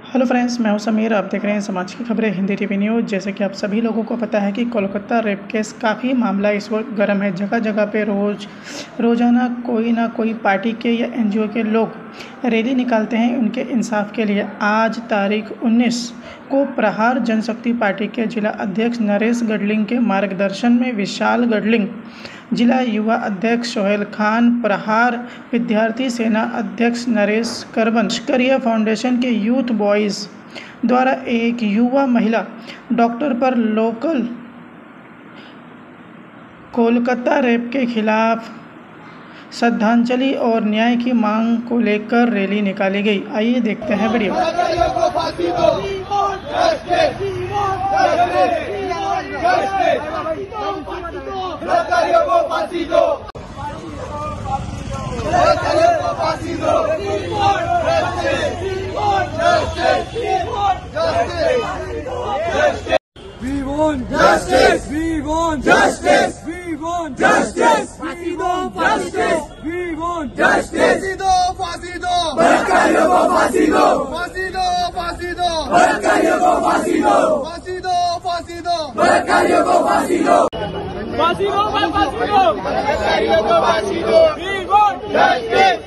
Hello friends, मैं हूं समीर। आप देख रहे हैं समाज की खबरें हिंदी टीवी न्यूज़। जैसे कि आप सभी लोगों को पता है कि कोलकाता रेप केस काफ़ी मामला इस वक्त गर्म है। जगह जगह पे रोज़ाना कोई ना कोई पार्टी के या एनजीओ के लोग रैली निकालते हैं उनके इंसाफ के लिए। आज तारीख 19 को प्रहार जनशक्ति पार्टी के जिला अध्यक्ष नरेश गडलिंग के मार्गदर्शन में विशाल गडलिंग, जिला युवा अध्यक्ष सोहेल खान, प्रहार विद्यार्थी सेना अध्यक्ष नरेश करबन, लश्करिया फाउंडेशन के यूथ बॉयज़ द्वारा एक युवा महिला डॉक्टर पर लोकल कोलकाता रेप के खिलाफ श्रद्धांजलि और न्याय की मांग को लेकर रैली निकाली गई। आइए देखते हैं video. We want justice. We want justice. We want justice. We want justice. We want justice. फांसी दो बलात्कारियों को फांसी दो। फांसी दो फांसी दो बलात्कारियों को फांसी दो। फांसी दो फांसी दो बलात्कारियों को फांसी दो। फांसी दो बलात्कारियों को फांसी दो। We want justice.